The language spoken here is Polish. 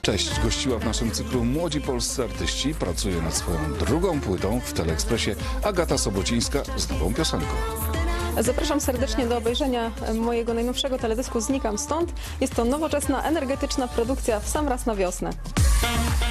Cześć, gościła w naszym cyklu Młodzi Polscy Artyści. Pracuje nad swoją drugą płytą w Teleekspresie Agata Sobocińska z nową piosenką. Zapraszam serdecznie do obejrzenia mojego najnowszego teledysku Znikam stąd. Jest to nowoczesna, energetyczna produkcja w sam raz na wiosnę.